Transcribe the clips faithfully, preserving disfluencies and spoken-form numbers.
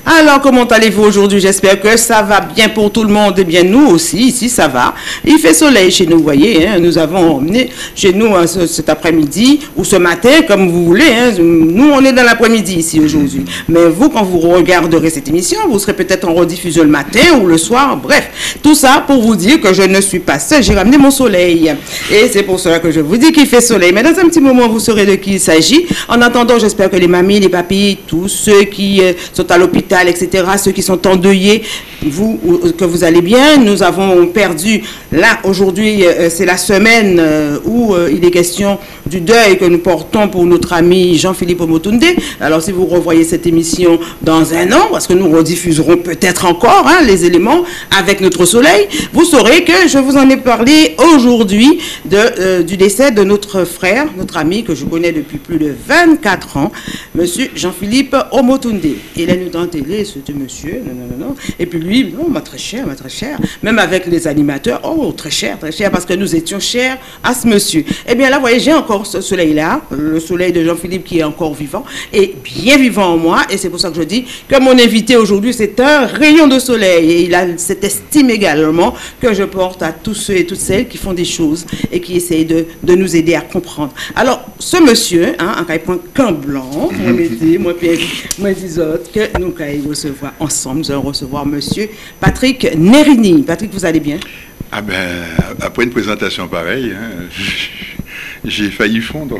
Alors, comment allez-vous aujourd'hui? J'espère que ça va bien pour tout le monde. Et bien, nous aussi, ici, ça va. Il fait soleil chez nous, vous voyez. Hein, nous avons emmené chez nous hein, ce, cet après-midi ou ce matin, comme vous voulez. Hein, nous, on est dans l'après-midi ici aujourd'hui. Mais vous, quand vous regarderez cette émission, vous serez peut-être en rediffusion le matin ou le soir. Bref, tout ça pour vous dire que je ne suis pas seule. J'ai ramené mon soleil. Et c'est pour cela que je vous dis qu'il fait soleil. Mais dans un petit moment, vous saurez de qui il s'agit. En attendant, j'espère que les mamies, les papis, tous ceux qui euh, sont à l'hôpital, et cetera, ceux qui sont endeuillés, vous, que vous allez bien. Nous avons perdu, là, aujourd'hui, euh, c'est la semaine euh, où euh, il est question du deuil que nous portons pour notre ami Jean-Philippe Omotunde. Alors, si vous revoyez cette émission dans un an, parce que nous rediffuserons peut-être encore hein, les éléments avec notre soleil, vous saurez que je vous en ai parlé aujourd'hui de, euh, du décès de notre frère, notre ami que je connais depuis plus de vingt-quatre ans, monsieur Jean-Philippe Omotunde. Il est nous dans la télé, ce monsieur, non, non, non, non. Et puis lui, oh, ma très cher, ma très cher. Même avec les animateurs, oh, très cher, très cher, parce que nous étions chers à ce monsieur. Eh bien là, vous voyez, j'ai encore ce soleil-là, le soleil de Jean-Philippe qui est encore vivant, et bien vivant en moi, et c'est pour ça que je dis que mon invité aujourd'hui, c'est un rayon de soleil, et il a cette estime également que je porte à tous ceux et toutes celles qui font des choses et qui essayent de, de nous aider à comprendre. Alors, ce monsieur, hein, en point qu'un blanc, moi, mettez, moi, Pierre, moi, les autres, que nous allons recevoir ensemble, nous allons recevoir monsieur Patrick Nerini. Patrick, vous allez bien? Ah ben, après une présentation pareille, hein, j'ai failli fondre.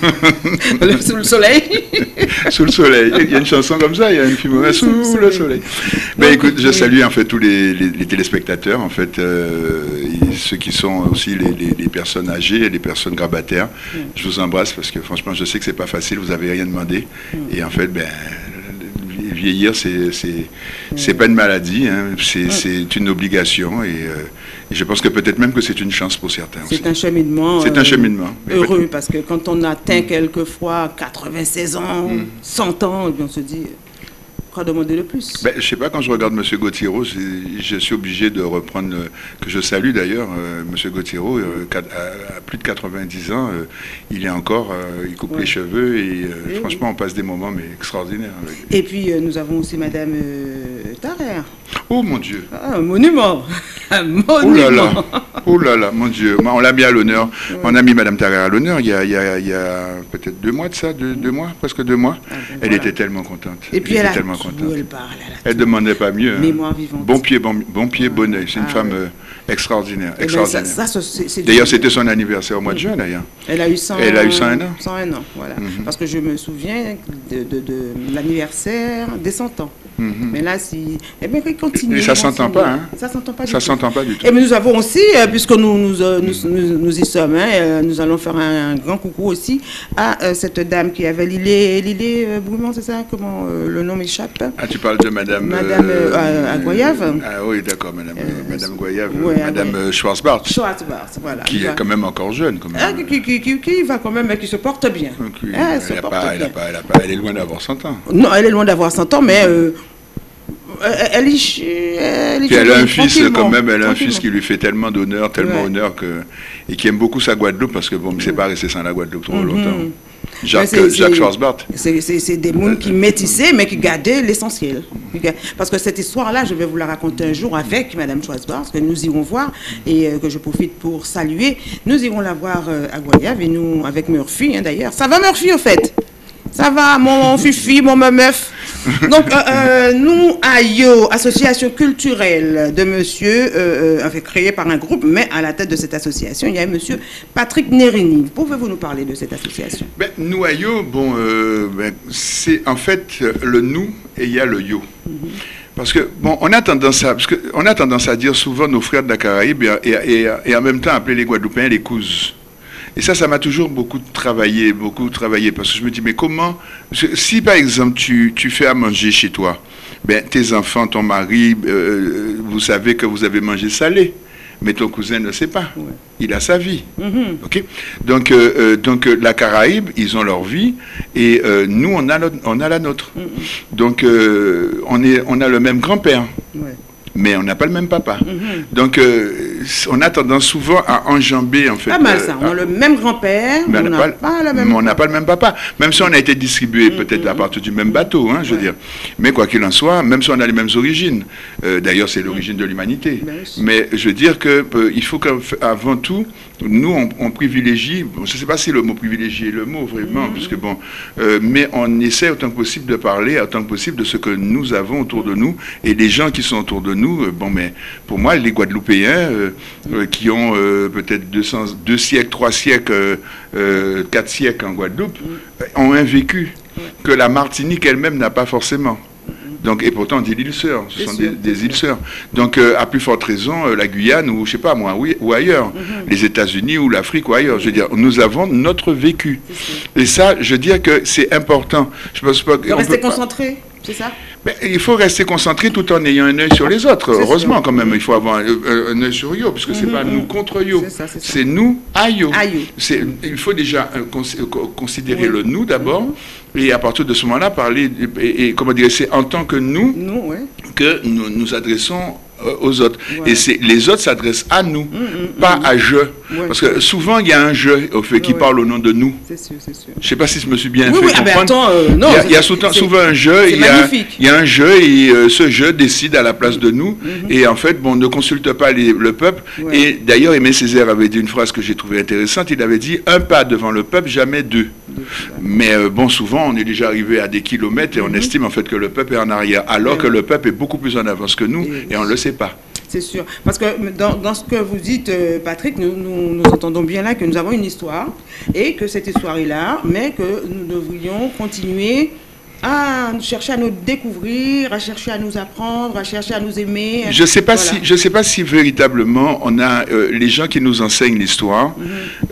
Sous le soleil? Sous le soleil. Il y a une chanson comme ça, il y a une film oui, sous, sous le soleil. Ben donc, écoute, je oui. salue en fait tous les, les, les téléspectateurs, en fait, euh, ceux qui sont aussi les, les, les personnes âgées et les personnes grabataires. Mm. Je vous embrasse parce que franchement, je sais que c'est pas facile, vous avez rien demandé. Mm. Et en fait, ben... vieillir, c'est c'est c'est pas une maladie, hein, c'est c'est une obligation et, euh, et je pense que peut-être même que c'est une chance pour certains. C'est un cheminement. C'est un cheminement. Euh, heureux parce que quand on atteint mm. quelquefois quatre-vingt-seize ans, mm. cent ans, et bien on se dit. Quoi demander le plus? Ben, je sais pas, quand je regarde M. Gauthiero, je suis obligé de reprendre, euh, que je salue d'ailleurs, euh, M. Gauthiero, euh, à, à plus de quatre-vingt-dix ans, euh, il est encore, euh, il coupe ouais. les cheveux et, euh, et franchement, oui. on passe des moments mais extraordinaires. Avec lui. Et puis, euh, nous avons aussi Madame euh, Tarère. Oh mon Dieu! Ah, un monument! Un monument! Oh là là! Oh là là, mon Dieu! On l'a mis à l'honneur. Ouais. On a mis Madame Tarère à l'honneur il y a, il y a, il y a peut-être deux mois de ça, deux, deux mois, presque deux mois. Ah, ben, elle voilà. était tellement contente. Et puis elle, elle a tellement tout, contente. Elle parle. Elle ne demandait pas mieux. Mémoire hein. vivante. Bon pied, bon, bon pied, ah, bon oeil. C'est une ah, femme oui. euh, extraordinaire. Eh extraordinaire. Ben, ça, ça, d'ailleurs, c'était son anniversaire au mois de juin, d'ailleurs. Elle a eu cent, Elle a eu cent un ans. cent un ans, voilà. Mm-hmm. Parce que je me souviens de, de, de l'anniversaire des cent ans. Mm-hmm. Mais là, si... Eh bien, il continue. Et ça ne s'entend pas, hein? Ça ne s'entend pas du ça tout. s'entend pas du tout. Et mais nous avons aussi, euh, puisque nous nous, euh, nous, nous, nous y sommes, hein, euh, nous allons faire un, un grand coucou aussi à euh, cette dame qui avait Lilé, Lilé euh, Brumont, c'est ça? Comment euh, le nom m'échappe? Ah, tu parles de Madame... Madame euh, Goyave. Ah oui, d'accord, Madame, euh, Madame Goyave. Ouais, Madame ouais. Schwarzbart. Schwarzbart, voilà. Qui est quand même encore jeune. Quand même. Ah, qui, qui, qui, qui va quand même, qui se porte bien. Okay. Ah, elle, se a porte pas, bien. Elle, a pas, elle, a pas, elle est loin d'avoir cent ans. Non, elle est loin d'avoir cent ans, mais... Euh, Elle, est, elle, est Puis elle a un fils quand même, elle a un fils qui lui fait tellement d'honneur, tellement ouais. honneur que et qui aime beaucoup sa Guadeloupe parce que bon, c'est pas resté sans la Guadeloupe trop mm-hmm. longtemps. Jacques, Jacques Schwarzbart. C'est des mouns qui métissaient mais qui gardaient l'essentiel. Parce que cette histoire-là, je vais vous la raconter un jour avec Madame Schwarzbart, que nous irons voir et euh, que je profite pour saluer. Nous irons la voir euh, à Goyave et nous avec Murphy hein, d'ailleurs. Ça va Murphy au fait? Ça va, mon fifi, mon meuf. Donc, euh, euh, nous, A I O, Association culturelle de monsieur, euh, euh, créée par un groupe, mais à la tête de cette association, il y a monsieur Patrick Nerini. Pouvez-vous nous parler de cette association? Ben, nous, A I O, bon, euh, ben, c'est en fait le nous et il y a le yo. Mm-hmm. Parce que, bon, on a tendance à, parce que, on a tendance à dire souvent nos frères de la Caraïbe et, et, et, et en même temps appeler les Guadeloupéens les cousins. Et ça, ça m'a toujours beaucoup travaillé, beaucoup travaillé, parce que je me dis, mais comment, si par exemple tu, tu fais à manger chez toi, ben, tes enfants, ton mari, euh, vous savez que vous avez mangé salé, mais ton cousin ne sait pas, ouais. il a sa vie. Mm-hmm. Okay? Donc, euh, donc la Caraïbe, ils ont leur vie, et euh, nous, on a, notre, on a la nôtre. Mm-hmm. Donc, euh, on, est, on a le même grand-père. Ouais. Mais on n'a pas le même papa. Mm-hmm. Donc, euh, on a tendance souvent à enjamber, en fait. Pas mal ça. On a le même grand-père, mais on n'a pas, pas la même. Mais on n'a pas le même papa. Même si on a été distribué mm-hmm. peut-être à partir du même bateau, hein, je veux ouais. dire. Mais quoi qu'il en soit, même si on a les mêmes origines. Euh, D'ailleurs, c'est l'origine mm-hmm. de l'humanité. Ben mais je veux dire que euh, il faut qu'avant tout, nous, on, on privilégie. Bon, je ne sais pas si le mot privilégier est le mot vraiment, mm-hmm. puisque bon, euh, mais on essaie autant que possible de parler, autant que possible de ce que nous avons autour de nous et les gens qui sont autour de nous. Euh, bon, mais pour moi, les Guadeloupéens euh, euh, qui ont euh, peut-être deux siècles, trois siècles, euh, euh, quatre siècles en Guadeloupe, euh, ont un vécu que la Martinique elle-même n'a pas forcément. Donc, et pourtant, on dit l'île sœur, ce sont des, des îles sœurs. Donc, euh, à plus forte raison, euh, la Guyane ou, je sais pas moi, oui, ou ailleurs, mm-hmm. les États-Unis ou l'Afrique ou ailleurs. Je veux dire, nous avons notre vécu. Et ça, je veux dire que c'est important. Je pense pas. De rester concentré, c'est ça? Ben, il faut rester concentré tout en ayant un œil sur les autres. Heureusement, sûr. Quand même, il faut avoir un, un, un œil sur Yo, parce que mm-hmm. c'est pas nous contre Yo, c'est nous à Yo. Il faut déjà euh, cons considérer oui. le nous d'abord, mm-hmm. et à partir de ce moment-là, parler, et, et comment dire, c'est en tant que nous, nous ouais. que nous nous adressons aux autres. Ouais. Et les autres s'adressent à nous, mmh, mmh, pas mmh. à je. Ouais, parce que souvent, il y a un je au fait, qui ouais. parle au nom de nous. C'est sûr, c'est sûr. Je ne sais pas si je me suis bien oui, fait oui, comprendre. Ah ben attends, euh, non, il y a, il y a souvent, souvent un je, il y, a, il y a un je, et euh, ce je décide à la place de nous. Mmh. Et en fait, bon, ne consulte pas les, le peuple. Ouais. Et d'ailleurs, Aimé Césaire avait dit une phrase que j'ai trouvée intéressante. Il avait dit, un pas devant le peuple, jamais deux. deux Mais euh, bon, souvent, on est déjà arrivé à des kilomètres et on mmh. estime en fait que le peuple est en arrière, alors ouais. que le peuple est beaucoup plus en avance que nous, et, et on ne le sait pas. C'est sûr. Parce que dans, dans ce que vous dites, euh, Patrick, nous, nous, nous entendons bien là que nous avons une histoire et que cette histoire est là, mais que nous devrions continuer à chercher à nous découvrir, à chercher à nous apprendre, à chercher à nous aimer. Je ne sais pas, voilà. si, je sais pas si véritablement on a euh, les gens qui nous enseignent l'histoire mm-hmm.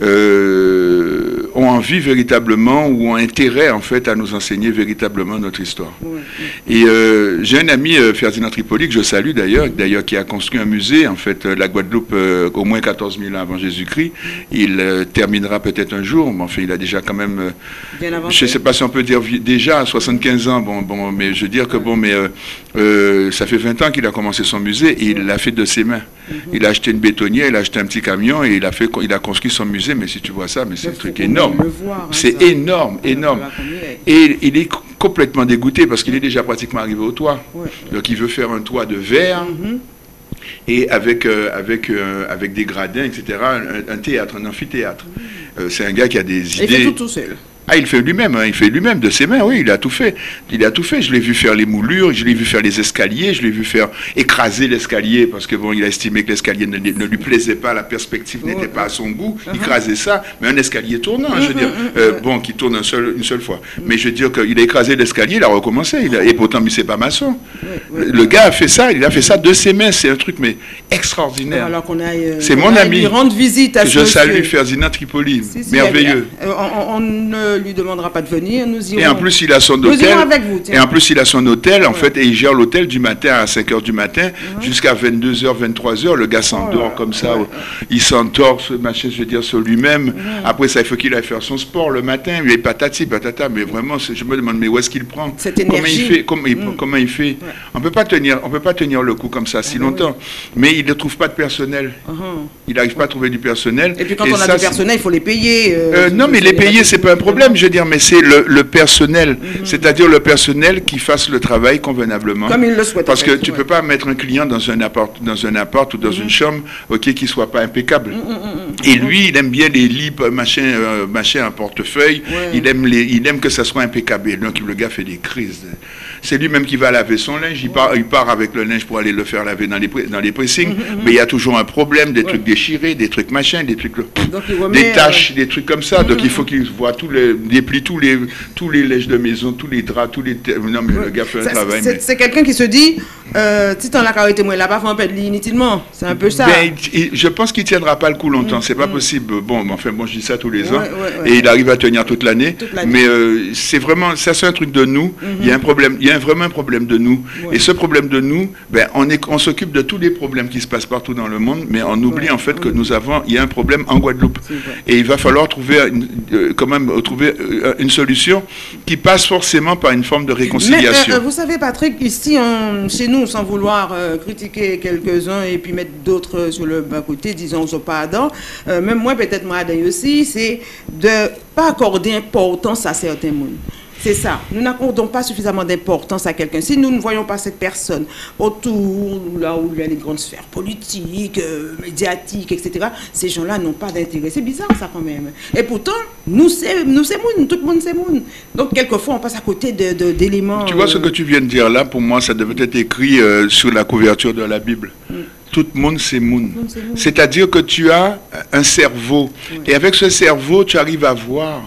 euh, ont envie véritablement ou ont intérêt en fait à nous enseigner véritablement notre histoire. Ouais. Et euh, j'ai un ami, euh, Ferdinand Tripoli, que je salue d'ailleurs, d'ailleurs qui a construit un musée en fait, la Guadeloupe euh, au moins quatorze mille ans avant Jésus-Christ. Il euh, terminera peut-être un jour, mais enfin il a déjà quand même, euh, je ne sais pas si on peut dire déjà à soixante-quinze ans, bon, bon, mais je veux dire que bon, mais euh, euh, ça fait vingt ans qu'il a commencé son musée et il l'a fait de ses mains. Mm-hmm. Il a acheté une bétonnière, il a acheté un petit camion et il a fait, il a construit son musée. Mais si tu vois ça, mais c'est un truc énorme. Hein, c'est énorme, énorme. Et il est complètement dégoûté parce qu'il est déjà pratiquement arrivé au toit. Ouais. Donc il veut faire un toit de verre. Mm-hmm. Et avec, euh, avec, euh, avec des gradins, et cetera, un, un théâtre, un amphithéâtre. Mm-hmm. euh, c'est un gars qui a des idées. Il fait tout tout seul. Ah, il fait lui-même, hein, il fait lui-même de ses mains, oui, il a tout fait. Il a tout fait. Je l'ai vu faire les moulures, je l'ai vu faire les escaliers, je l'ai vu faire écraser l'escalier parce que bon, il a estimé que l'escalier ne, ne lui plaisait pas, la perspective n'était pas à son goût. Il écrasait ça, mais un escalier tournant, je veux dire, euh, bon, qui tourne un seul, une seule fois. Mais je veux dire qu'il a écrasé l'escalier, il a recommencé, il a, et pourtant, mais c'est pas maçon. Le, le gars a fait ça, il a fait ça de ses mains, c'est un truc mais extraordinaire. Alors qu'on aille, euh, c'est mon ami. Rendre visite à je ce salue monsieur. Ferdinand Tripoli, si, si, merveilleux. Euh, on, on ne lui demandera pas de venir, nous irons. Et en plus, il a son hôtel. Avec vous, et en plus, il a son hôtel, en ouais. fait, et il gère l'hôtel du matin à cinq heures du matin ouais. jusqu'à vingt-deux heures, vingt-trois heures. Le gars s'endort oh comme ça. Ouais. Il s'endort, ce machin, je veux dire, sur lui-même. Ouais. Après ça, il faut qu'il aille faire son sport le matin. Il est patati, patata. Mais vraiment, je me demande, mais où est-ce qu'il prend cette énergie. Comment il fait, comment il, mm. comment il fait ouais. On ne peut pas tenir, on peut pas tenir le coup comme ça si ah, longtemps. Oui. Mais il ne trouve pas de personnel. Uh -huh. Il n'arrive pas à trouver du personnel. Et puis quand et on a ça, du personnel, il faut les payer. Euh, euh, non, mais les payer, c'est pas un problème, je veux dire, mais c'est le, le personnel, mm-hmm. c'est-à-dire le personnel qui fasse le travail convenablement. Comme il le souhaite. Parce que tu ne ouais. peux pas mettre un client dans un appart, dans un appart ou dans mm-hmm. une chambre, ok, qui ne soit pas impeccable. Mm-hmm. Et lui, il aime bien les lits, machin, euh, machin, un portefeuille. Ouais. Il aime les, il aime que ça soit impeccable. Et donc le gars fait des crises. C'est lui-même qui va laver son linge. Il ouais. part, il part avec le linge pour aller le faire laver dans les dans les pressings. Mm-hmm. Mais il y a toujours un problème, des ouais. trucs déchirés, des trucs machin, des trucs, donc, remet, des taches, euh... des trucs comme ça. Mm-hmm. Donc il faut qu'il voit tous les, déplie tous les, tous les lèches de maison, tous les draps, tous les. Non mais ouais. le gars fait un ça, travail. C'est mais... quelqu'un qui se dit, euh, si t'en as carité moi là-bas, faut un peu de inutilement. C'est un peu ça. Ben, il, je pense qu'il tiendra pas le coup longtemps. Mm-hmm. C'est pas possible. Bon, enfin bon, je dis ça tous les ouais, ans ouais, ouais. et il arrive à tenir toute l'année. Mais euh, c'est vraiment, ça c'est un truc de nous. Mm-hmm. Il y a un problème, il y a vraiment un problème de nous. Ouais. Et ce problème de nous, ben on est, on s'occupe de tous les problèmes qui se passent partout dans le monde, mais on oublie ouais. en fait que nous avons, il y a un problème en Guadeloupe. Et il va falloir trouver, une, euh, quand même, trouver trouver euh, une solution qui passe forcément par une forme de réconciliation. Mais euh, vous savez, Patrick, ici, on, chez nous, sans vouloir euh, critiquer quelques-uns et puis mettre d'autres sur le bas côté, disons, je pas dedans, euh, même moi, peut-être moi, d'ailleurs aussi, c'est de pas accorder importance à certains mondes. C'est ça. Nous n'accordons pas suffisamment d'importance à quelqu'un. Si nous ne voyons pas cette personne autour, là où il y a les grandes sphères politiques, euh, médiatiques, et cetera, ces gens-là n'ont pas d'intérêt. C'est bizarre, ça, quand même. Et pourtant, nous, c'est nous, c'est moun, tout le monde, c'est moun. Donc, quelquefois, on passe à côté d'éléments... Tu vois, euh... ce que tu viens de dire là, pour moi, ça devait être écrit euh, sur la couverture de la Bible. Mm. Tout le monde, c'est moun. C'est-à-dire que tu as un cerveau. Oui. Et avec ce cerveau, tu arrives à voir.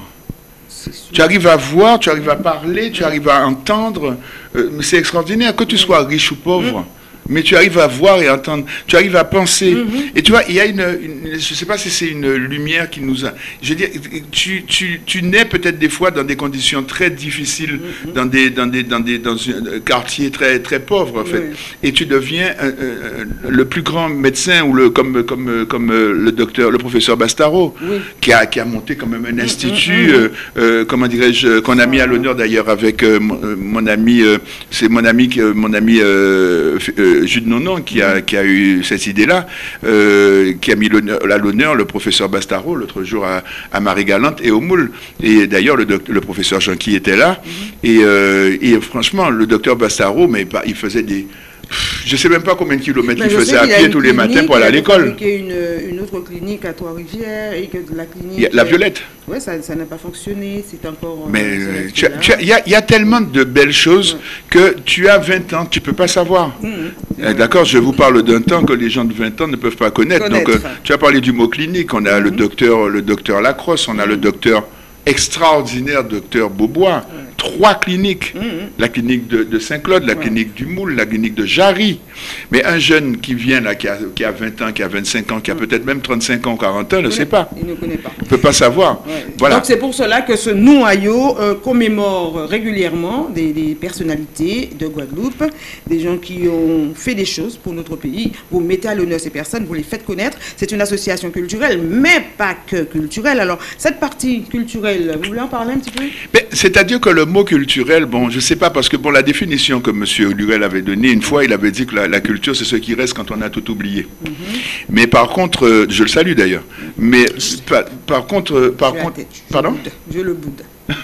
Tu arrives à voir, tu arrives à parler, tu arrives à entendre. Euh, c'est extraordinaire, que tu sois riche ou pauvre. Mm. Mais tu arrives à voir et entendre, tu arrives à penser. Mm-hmm. Et tu vois, il y a une, une je ne sais pas si c'est une lumière qui nous a... Je veux dire, tu, tu, tu nais peut-être des fois dans des conditions très difficiles, mm-hmm. dans, des, dans, des, dans, des, dans un quartier très, très pauvre, en fait. Oui. Et tu deviens euh, euh, le plus grand médecin, ou le, comme, comme, comme euh, le docteur, le professeur Bastaro, oui. qui, a, qui a monté quand même un institut, mm-hmm. euh, euh, comment dirais-je, qu'on a mis à l'honneur d'ailleurs avec euh, mon, mon ami, euh, c'est mon ami, mon ami euh, euh, Jude Nonon qui a, qui a eu cette idée-là, euh, qui a mis à l'honneur le professeur Bastaro l'autre jour à, à Marie-Galante et au Moule. Et d'ailleurs, le, le professeur Jean-Qui était là. Mm-hmm. et, euh, et franchement, le docteur Bastaro, mais il faisait des... Je ne sais même pas combien de kilomètres il faisait à pied tous les matins pour aller à l'école. Il y a une, une autre clinique à Trois-Rivières et que la clinique... Il y a, la Violette. Oui, ça n'a pas fonctionné, c'est encore... Mais euh, il y, y a tellement de belles choses ouais. que tu as vingt ans, tu ne peux pas savoir. Mmh. D'accord, je vous parle d'un temps que les gens de vingt ans ne peuvent pas connaître. connaître. Donc, euh, tu as parlé du mot clinique, on a mmh. le docteur le docteur Lacrosse, on a mmh. le docteur extraordinaire, docteur Beaubois. Ouais. Trois cliniques, mmh. la clinique de, de Saint-Claude, la ouais. clinique du Moule, la clinique de Jarry. Mais un jeune qui vient là, qui a, qui a vingt ans, qui a vingt-cinq ans, qui a mmh. peut-être même trente-cinq ans, quarante ans, ne sait pas. Il ne connaît pas. Il ne peut pas savoir. Ouais. Voilà. Donc c'est pour cela que ce noyau euh, commémore régulièrement des, des personnalités de Guadeloupe, des gens qui ont fait des choses pour notre pays. Vous mettez à l'honneur ces personnes, vous les faites connaître. C'est une association culturelle, mais pas que culturelle. Alors, cette partie culturelle, vous voulez en parler un petit peu? C'est-à-dire que le mot culturel, bon, je ne sais pas, parce que bon, la définition que M. Lurel avait donnée, une fois, il avait dit que la, la culture, c'est ce qui reste quand on a tout oublié. Mm-hmm. Mais par contre, euh, je le salue d'ailleurs, mais par, par contre... Par contre pardon Je le boude.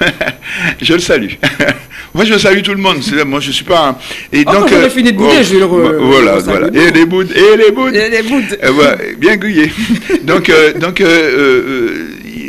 Je le salue. Moi, je salue tout le monde. Moi, je suis pas... Et oh, donc, quand euh, fini de bouder, oh, je le re... Voilà, le voilà. Et les boudes, et les boudes. Et les boudes. Euh, ouais, bien grillé. Donc, euh, donc euh, euh,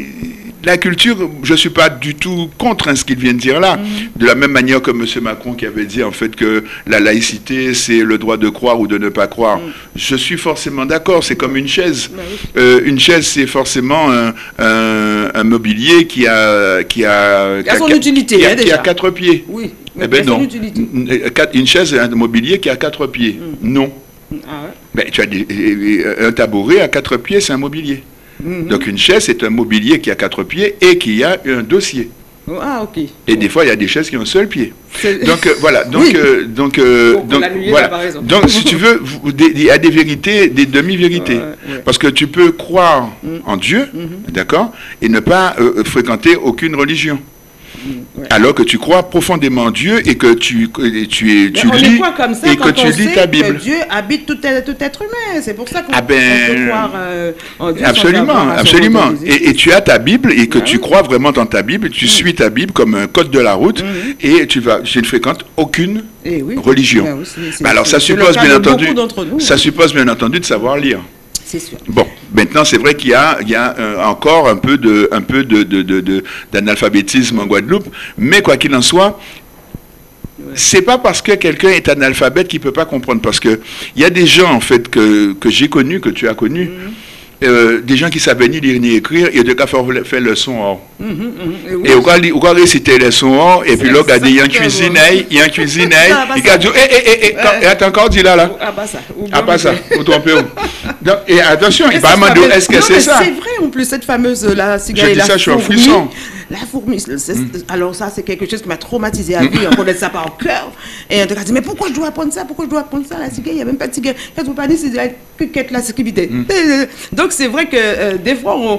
la culture, je ne suis pas du tout contre ce qu'il vient de dire là. Mm-hmm. De la même manière que M. Macron qui avait dit en fait que la laïcité, c'est le droit de croire ou de ne pas croire. Mm. Je suis forcément d'accord, c'est comme une chaise. Mm. Euh, une chaise, c'est forcément un, un, un mobilier qui a... Qui a, qui a son qui a, utilité, qui a, hein, qui déjà. a quatre pieds. Oui, mais eh ben non. Une chaise, c'est un mobilier qui a quatre pieds. Mm. Non. Ah ouais. Ben, tu as des, un tabouret à quatre pieds, c'est un mobilier. Mm-hmm. Donc une chaise, c'est un mobilier qui a quatre pieds et qui a un dossier. Oh, ah, ok. Et des fois, il y a des chaises qui ont un seul pied. Donc euh, voilà. Donc, oui. euh, donc, euh, donc, voilà. Là, donc si tu veux, il y a des vérités, des demi-vérités. Ouais, ouais. Parce que tu peux croire mm. en Dieu, mm-hmm. d'accord, et ne pas euh, fréquenter aucune religion. Ouais. Alors que tu crois profondément en Dieu et que tu, tu, tu, tu lis comme ça, et que tu lis ta Bible. Que Dieu habite tout, tout être humain. C'est pour ça qu'on ah ben, peut croire euh, en Dieu. Absolument, absolument. Et, et tu as ta Bible et que ah, tu oui. crois vraiment dans ta Bible. Tu mmh. suis ta Bible comme un code de la route mmh. et tu vas. Je ne fréquente aucune eh oui. religion. Ben oui, c'est, c'est, bah alors ça suppose bien entendu. Nous, ça suppose bien entendu de savoir lire. C'est sûr. Bon, maintenant, c'est vrai qu'il y a, il y a euh, encore un peu de, un peu de, de, de, de, d'analphabétisme en Guadeloupe, mais quoi qu'il en soit, ouais. c'est pas parce que quelqu'un est analphabète qu'il peut pas comprendre, parce que il y a des gens, en fait, que, que j'ai connus, que tu as connus, mm-hmm. Euh, des gens qui savaient ni lire ni écrire, et de cas faire le son or. Mm -hmm, mm -hmm. Et au cas où on récitait le son or, et puis là, regardez, il y a une cuisine, il y a une cuisine, il y a dit, hé, hé, hé, attends encore, dis là, là. Ah, pas ça. Ah, pas ça, vous trompez où. Donc, et attention, il va demander, est-ce que c'est ça? C'est vrai, en plus, cette fameuse, la cigale et la fourmi. Je dis ça, je suis en frisson. La fourmi, mm. alors ça, c'est quelque chose qui m'a traumatisé à vie, on connaît ça par cœur. Et on te dit, mais pourquoi je dois apprendre ça? Pourquoi je dois apprendre ça? La cigale, il n'y a même pas de cigale. Quand vous parlez, c'est que la sécurité. Donc, c'est vrai que euh, des fois, on,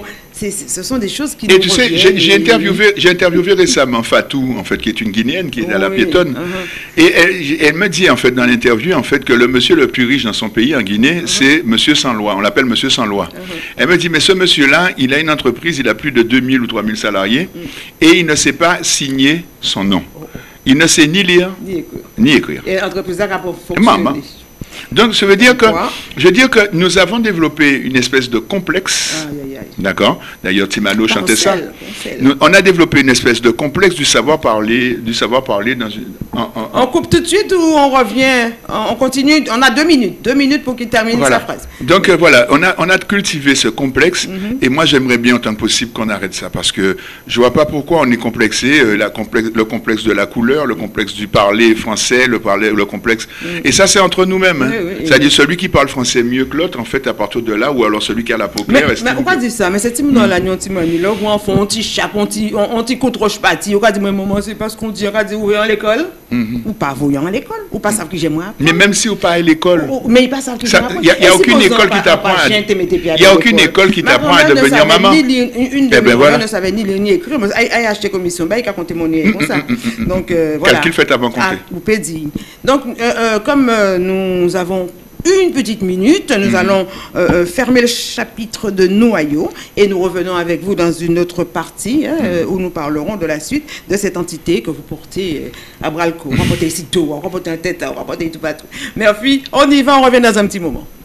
ce sont des choses qui Et nous tu sais, reviennent. j'ai interviewé, j'ai interviewé récemment Fatou, en fait, qui est une Guinéenne, qui est oui, à la piétonne. Uh-huh. Et elle, elle me dit, en fait, dans l'interview, en fait, que le monsieur le plus riche dans son pays, en Guinée, uh-huh. c'est monsieur sans loi. On l'appelle monsieur sans loi. Uh-huh. Elle me dit, mais ce monsieur-là, il a une entreprise, il a plus de deux mille ou trois mille salariés, uh-huh. et il ne sait pas signer son nom. Uh-huh. Il ne sait ni lire, ni écrire. Ni écrire. Et l'entreprise a pour fonctionner. Donc, ça veut dire que, je veux dire que nous avons développé une espèce de complexe, d'accord. D'ailleurs, Timano chantait ça. Nous, on a développé une espèce de complexe du savoir parler, du savoir parler dans une. En, en, en... On coupe tout de suite ou on revient, on continue. On a deux minutes, deux minutes pour qu'il termine voilà. sa phrase. Donc euh, voilà, on a on a cultivé ce complexe mm-hmm. et moi j'aimerais bien autant que possible qu'on arrête ça parce que je vois pas pourquoi on est complexé. Euh, la complexe, le complexe de la couleur, le complexe du parler français, le parler, le complexe. Mm. Et ça c'est entre nous-mêmes. Hein. Oui, oui, c'est-à-dire oui. celui qui parle français mieux que l'autre, en fait, à partir de là, ou alors celui qui a la peau claire. Mais, mais on va dire ça, mais c'est dans la nuit, là, où on fait un petit chape, on petit contre-choc parti, on va dire, mais maman, c'est parce qu'on dit, on va dire, vous à l'école, ou pas voyant à l'école, ou pas savent que j'ai moi. Mais même si vous pas à l'école. Mais ils pas savent que j'ai moi. Il n'y a aucune école qui t'apprend à. Il n'y a aucune école qui t'apprend à devenir maman. Une de mes parents ne savait ni lire ni écrire, mais elle a acheté commission, il a compté monnaie, comme ça. Donc, voilà. Calcul fait avant compter. Vous pouvez dire. Donc, comme nous avons une petite minute, nous mmh. allons euh, fermer le chapitre de noyau et nous revenons avec vous dans une autre partie hein, mmh. où nous parlerons de la suite de cette entité que vous portez à bras le corps. On va porter ici tout, on va porter un tête, on va porter tout partout. Mais enfin, on y va, on revient dans un petit moment.